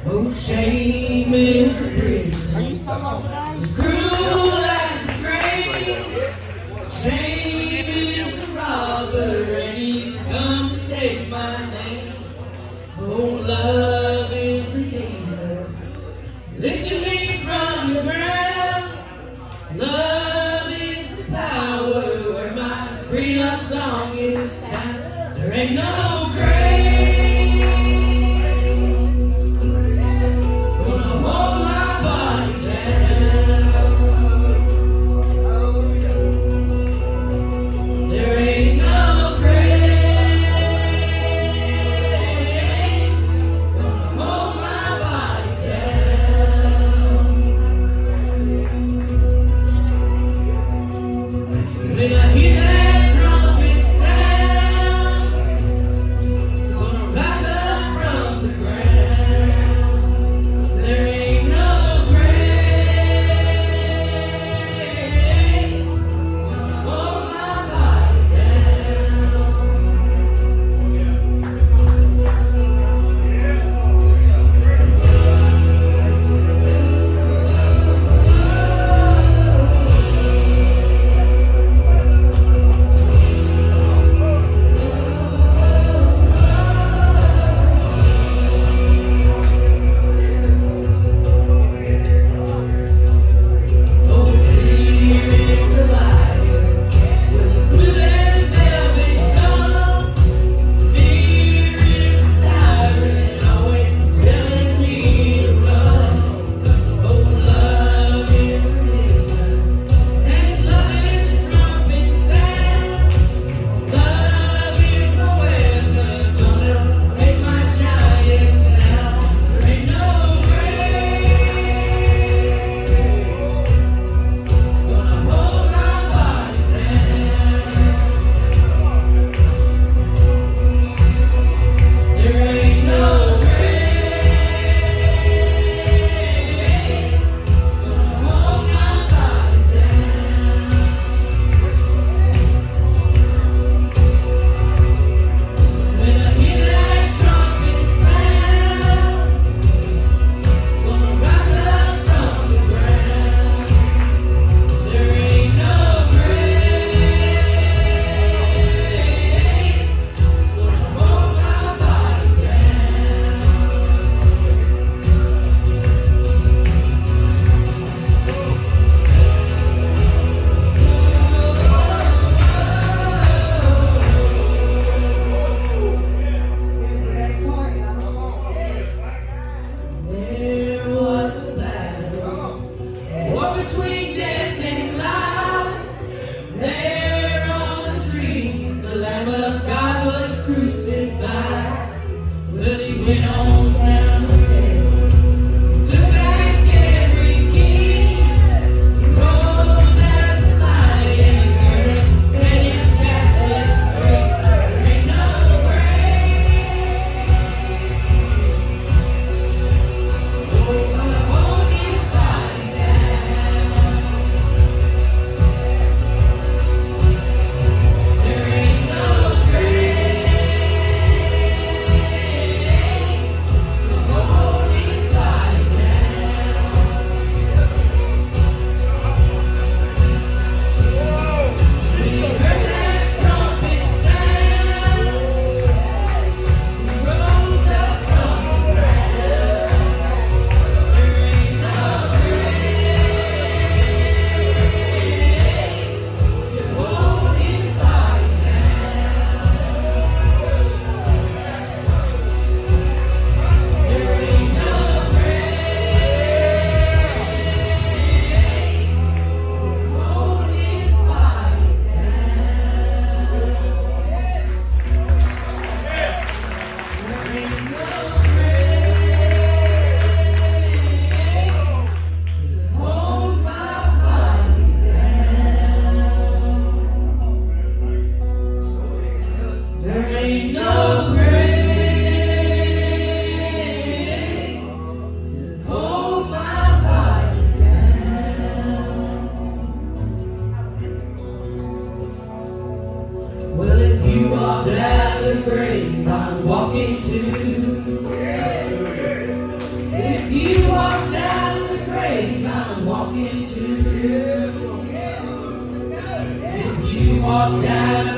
Oh, shame is a prison. Are you solo guys? As cruel as the grave. Shame is the robber, and he's come to take my name. Oh, love is the healer, lifting me from the ground. Love is the power where my freedom song is found. There ain't no grave gonna hold my body down. There ain't no grave gonna hold my body down. When I hear that trumpet sound, gonna rise up from the ground. There ain't no grave gonna hold my body down. Oh, fear is a liar with a smooth and velvet tongue. Fear is a tyrant, always telling me to run. Oh, love is a healer, and love is a trumpet sound. Love is the weapon, gonna take my giants down. There ain't no grave gonna hold my body down. There ain't no grave gonna hold my body down. When I hear that trumpet sound, gonna rise up from the ground. There ain't no grave gonna hold my body down. Here's the best part, y'all. There was a battle, war between death and life. There on the tree, the Lamb of God was crucified. But he went on down the hill, took back every key. He rose as a lion, and set his captives free. There ain't no grave gonna hold his body down. There ain't no grave gonna hold his body down. When he heard that trumpet sound, he rose up from the ground. There ain't no grave to hold his body down. There ain't no grave to hold his body down. There ain't no grave to hold my body down. There ain't no grave to hold my body down. Well, if you walked out of the grave, I'm walking too. walk down